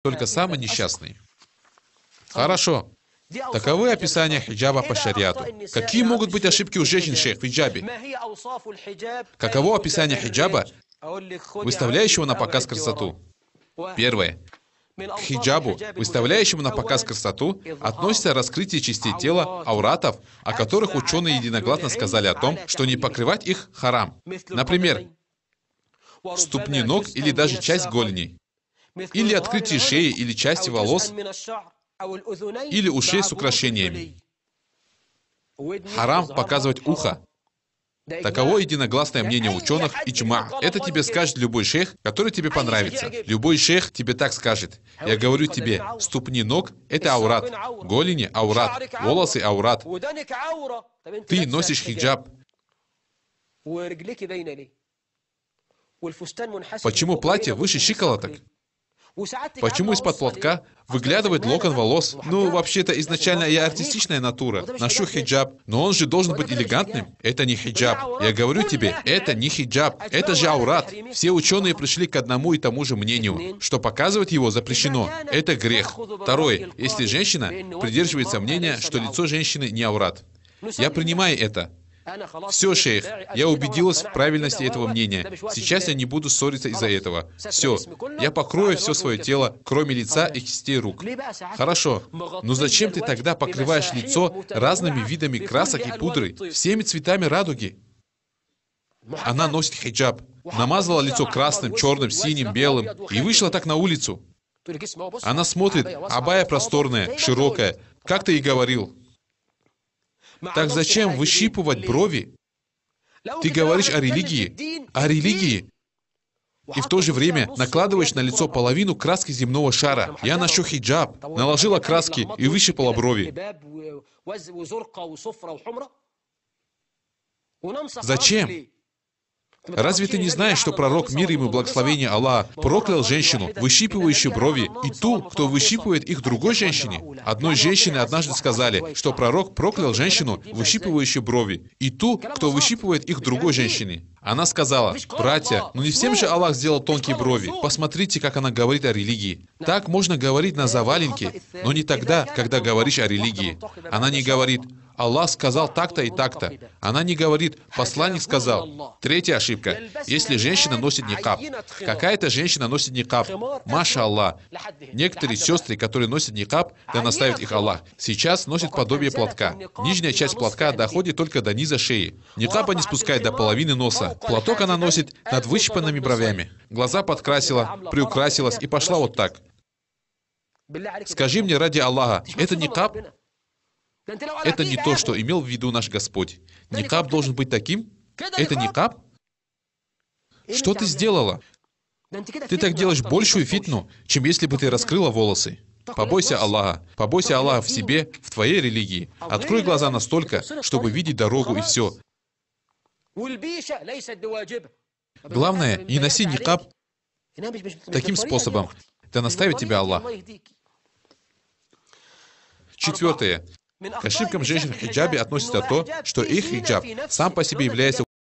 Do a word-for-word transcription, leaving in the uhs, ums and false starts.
только самый несчастный. Хорошо. Таковы описания хиджаба по шариату. Какие могут быть ошибки у женщин, шейх, в хиджабе? Каково описание хиджаба, выставляющего на показ красоту? Первое. К хиджабу, выставляющему на показ красоту, относится раскрытие частей тела, ауратов, о которых ученые единогласно сказали о том, что не покрывать их харам. Например, ступни ног или даже часть голени, или открытие шеи или части волос, или ушей с украшениями. Харам показывать ухо. Таково единогласное мнение ученых иджма. Это тебе скажет любой шейх, который тебе понравится. Любой шейх тебе так скажет. Я говорю тебе, ступни ног — это аурат, голени — аурат, волосы — аурат. Ты носишь хиджаб. Почему платье выше щиколоток? Почему из-под платка выглядывает локон волос? Ну, вообще-то, изначально я артистичная натура. Ношу хиджаб, но он же должен быть элегантным. Это не хиджаб. Я говорю тебе, это не хиджаб. Это же аурат. Все ученые пришли к одному и тому же мнению, что показывать его запрещено. Это грех. Второе. Если женщина придерживается мнения, что лицо женщины не аурат. Я принимаю это. Все, шейх, я убедилась в правильности этого мнения. Сейчас я не буду ссориться из-за этого. Все, я покрою все свое тело, кроме лица и кистей рук. Хорошо, но зачем ты тогда покрываешь лицо разными видами красок и пудры, всеми цветами радуги? Она носит хиджаб, намазала лицо красным, черным, синим, белым и вышла так на улицу. Она смотрит, абая просторная, широкая, как ты и говорил. Так зачем выщипывать брови? Ты говоришь о религии, о религии, и в то же время накладываешь на лицо половину краски земного шара. Я ношу хиджаб, наложила краски и выщипала брови. Зачем? Разве ты не знаешь, что пророк, мир ему и благословение Аллаха, проклял женщину, выщипывающую брови, и ту, кто выщипывает их другой женщине? Одной женщине однажды сказали, что пророк проклял женщину, выщипывающую брови, и ту, кто выщипывает их другой женщине. Она сказала, братья, ну не всем же Аллах сделал тонкие брови. Посмотрите, как она говорит о религии. Так можно говорить на заваленке, но не тогда, когда говоришь о религии. Она не говорит, Аллах сказал так-то и так-то. Она не говорит, посланник сказал. Третья ошибка. Если женщина носит никаб, какая-то женщина носит никаб, маша Аллах. Некоторые сестры, которые носят никаб, да наставит их Аллах, сейчас носят подобие платка. Нижняя часть платка доходит только до низа шеи. Никаба не спускает до половины носа. Платок она носит над выщипанными бровями. Глаза подкрасила, приукрасилась и пошла вот так. Скажи мне ради Аллаха, это никаб? Это не то, что имел в виду наш Господь. Никаб должен быть таким? Это никаб? Что ты сделала? Ты так делаешь большую фитну, чем если бы ты раскрыла волосы. Побойся Аллаха. Побойся Аллаха в себе, в твоей религии. Открой глаза настолько, чтобы видеть дорогу и все. Главное, не носи никаб таким способом. Да наставит тебя Аллах. Четвертое. К ошибкам женщин в хиджабе относится то, что их хиджаб сам по себе является